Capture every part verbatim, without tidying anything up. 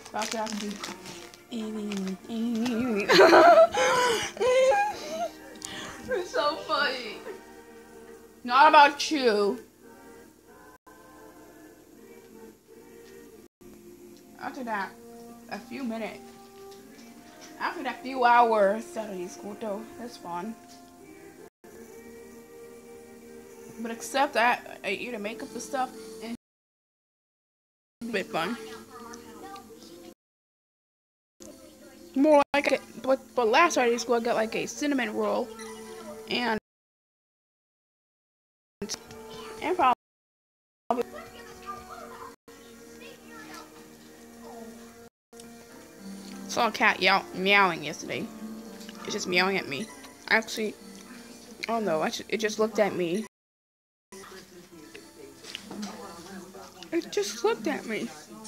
About to have to do. It's so funny. Not about you. After that, a few minutes. After that few hours, Saturday school though, that's fun. But except that, I eat and make up the stuff and it's a bit fun. More like a, but, but last Saturday school I got like a cinnamon roll and and probably saw a cat yow meowing yesterday. It's just meowing at me. Actually, oh no, actually, it just looked at me. It just looked at me.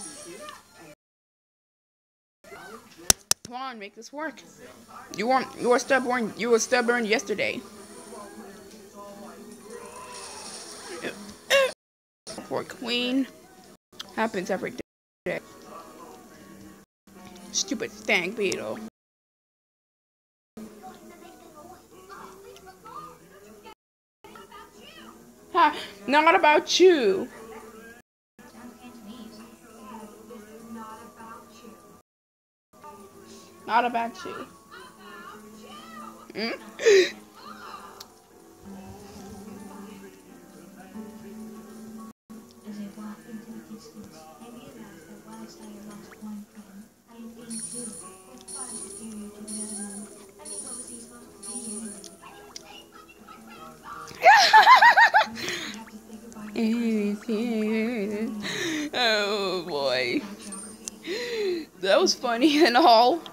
Come on, make this work. You weren't. You were stubborn. You were stubborn yesterday. Poor queen. Happens every day. Stupid stank beetle. Ha! Not about you. Not about you. Mm? Oh boy. That was funny and all.